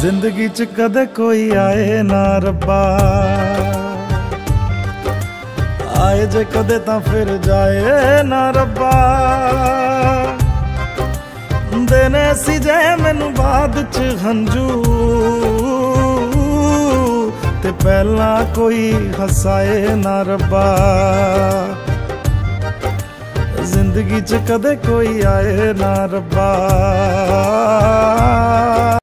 जिंदगी च कदे कोई आए ना रब्बा, आए जे कदे तां फिर जाए ना रब्बा। देने सी जे मैनू बाद च हंजू, ते पहला कोई हसाए ना रब्बा। जिंदगी च कदे कोई आए ना रब्बा।